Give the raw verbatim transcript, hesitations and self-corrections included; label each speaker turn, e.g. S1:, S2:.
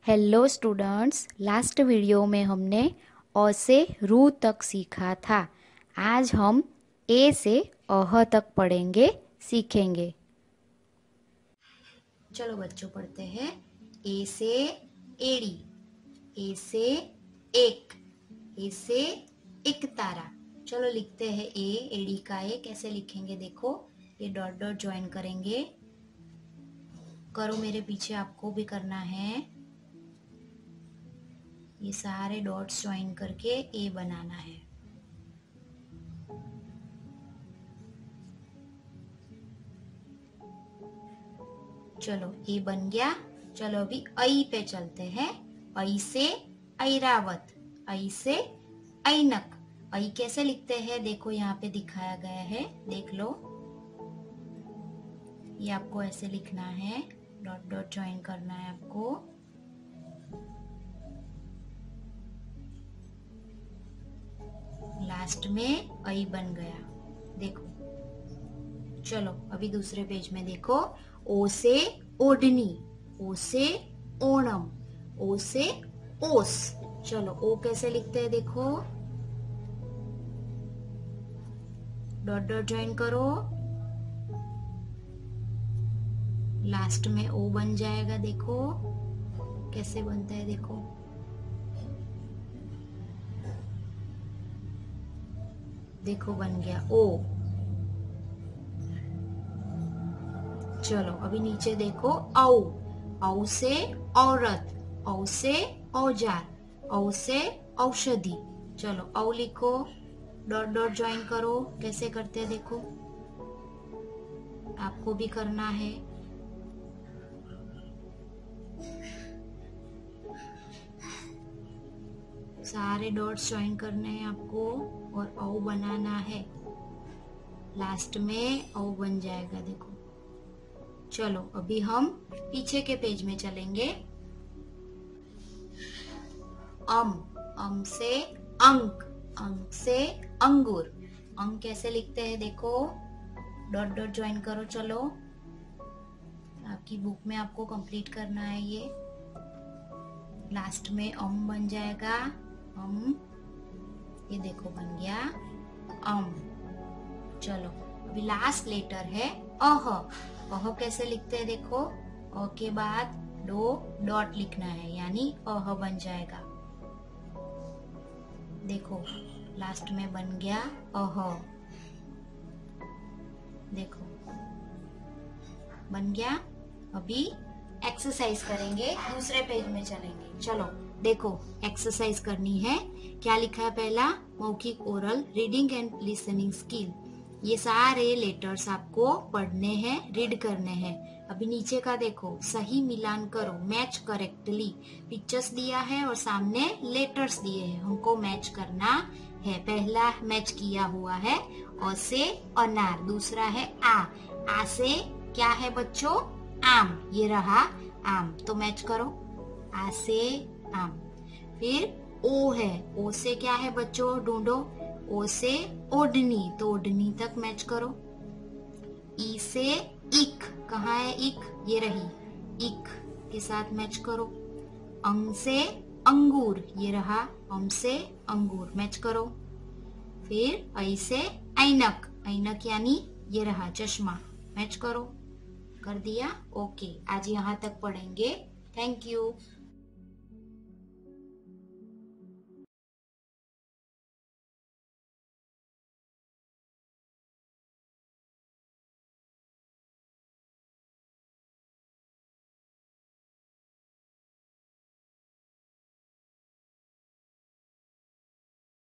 S1: Hello students, last video में हमने अ से रू तक सीखा था। आज हम ए से अह तक पढ़ेंगे, सीखेंगे।
S2: चलो बच्चों पढ़ते हैं। ए से एड़ी, ए से एक, ए से एक तारा। चलो लिखते हैं ए, एड़ी का ए कैसे लिखेंगे देखो। ये डॉट डॉट ज्वाइन करेंगे, करो मेरे पीछे, आपको भी करना है। ये सारे डॉट्स ज्वाइन करके ए बनाना है। चलो ए बन गया। चलो अभी ऐ पे चलते हैं। ऐ से ऐरावत, ऐ से ऐनक। ऐ कैसे लिखते हैं देखो, यहाँ पे दिखाया गया है, देख लो। ये आपको ऐसे लिखना है, डॉट डॉट ज्वाइन करना है आपको। लास्ट में ऐ बन गया, देखो। चलो अभी दूसरे पेज में देखो। ओ से ओढ़नी, ओ से ओणम, ओ से ओस। चलो ओ कैसे लिखते हैं देखो, डॉट डॉट ज्वाइन करो, लास्ट में ओ बन जाएगा। देखो कैसे बनता है, देखो। देखो बन गया ओ। चलो अभी नीचे देखो। औ, औ से औरत, औ से औजार, औ से औषधि। चलो औ लिखो, डॉट डॉट ज्वाइन करो। कैसे करते हैं देखो, आपको भी करना है। सारे डॉट्स ज्वाइन करने हैं आपको और औ बनाना है। लास्ट में औ बन जाएगा, देखो। चलो अभी हम पीछे के पेज में चलेंगे। अम, अम से अंक, अंक से अंगूर। अंक कैसे लिखते हैं देखो, डॉट डॉट ज्वाइन करो। चलो आपकी बुक में आपको कंप्लीट करना है ये। लास्ट में अम बन जाएगा, अम। ये देखो बन गया अम। चलो अभी लास्ट लेटर है अह। अह कैसे लिखते हैं देखो, अ के बाद दो डॉट लिखना है, यानी अह बन जाएगा। देखो लास्ट में बन गया अह, देखो बन गया। अभी एक्सरसाइज करेंगे, दूसरे पेज में चलेंगे। चलो देखो एक्सरसाइज करनी है। क्या लिखा है पहला, मौखिक oral reading and listening skill. ये सारे लेटर्स आपको पढ़ने हैं, रीड करने हैं। अभी नीचे का देखो, सही मिलान करो, मैच करेक्टली। पिक्चर्स दिया है और सामने लेटर्स दिए हैं, हमको मैच करना है। पहला मैच किया हुआ है अ से अनार, दूसरा है आ, आ से क्या है बच्चों, आम। ये रहा आम, तो मैच करो, आ से आम। फिर ओ है, ओ से क्या है बच्चों, ढूंढो। ओ से ओढ़नी, तो ओढ़नी तक मैच करो। ई से इक, कहाँ है इक, ये रही, इक के साथ मैच करो। अंग से अंगूर, ये रहा, अम से अंगूर, मैच करो। फिर ऐ से ऐनक, ऐनक यानी ये रहा चश्मा, मैच करो। कर दिया, ओके। आज यहाँ तक पढ़ेंगे। Thank you.